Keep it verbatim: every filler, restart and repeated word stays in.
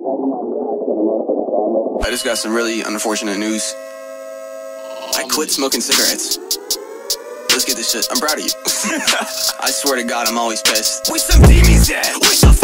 I just got some really unfortunate news. I quit smoking cigarettes. Let's get this shit. I'm proud of you. I swear to God, I'm always pissed. We some demons, yeah. We some